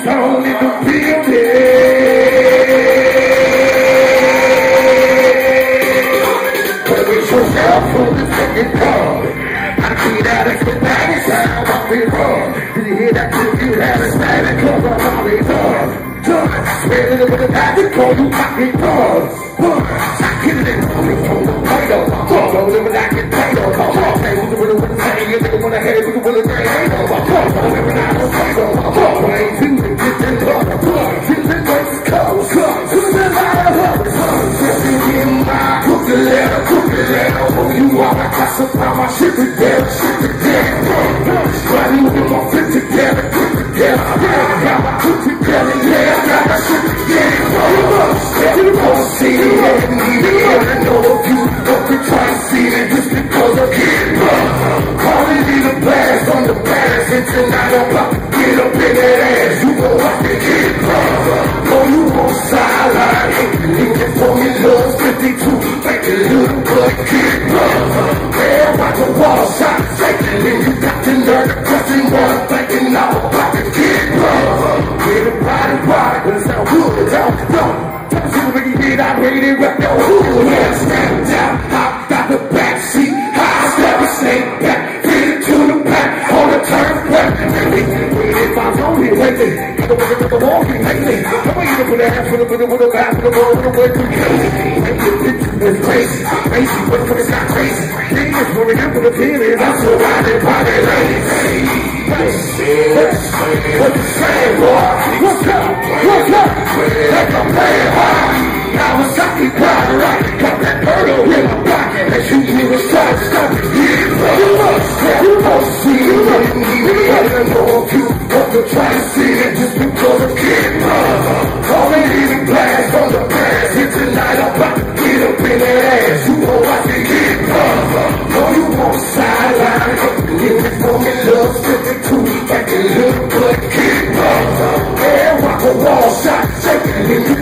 Stone in the building. But with yourself from this fucking car, I see that expedited sound off the road. Did you hear that clip? You had a static cause I'm on the door. Spinning it with a magic call, you fucking cars. I get it on the phone, potato. Don't live like a potato. Hey, who's the winner with the thing? You nigga wanna head, who's the winner with the thing? Don't live like a potato. I ain't too to get this love. Till the next comes. To the light of the sun. Just in my cookie letter. Oh, you are a classify my shit together. Riding with my fit together. Got my foot together, yeah. Got my shit together. You won't see it, I know if you don't try to see it just because I'm getting call it in a blast on the blast, and tonight I'm about to get up in that ass. You gon' have to get oh, you on sideline, looking for me, love 52, like a little boy kid. Yeah, watch the wall shot, shaking, and you got to learn the question one, thinking I'm about to get get a body, but it sound good, don't know. Tell me what you did, I made it rap your hood. Yeah, stand down, hopped out the back seat, high step a snake back, fit it to the back, on the turnpike. If I'm lonely lately, I don't want to walking lately. I'm waiting for the ass, with a back, with a ball, with a way to crazy. It's crazy, crazy, but it's not crazy. Niggas for the end of the period, I'm so riding party ladies. What you saying, boy? What's up? Like I'm playing hard. Now I'm sucking crowd right. Got that murder in my pocket. And you was trying to stop me. You must see it. I don't know if you want to try to see it just because I'm kidding. Call me even blast on the blast. Here tonight I'm about to get up in that ass. You know I can get know you want to sideline. If it's for me, love 52. Like a little blood kid. Yeah, rock a wall shot, shaking, and you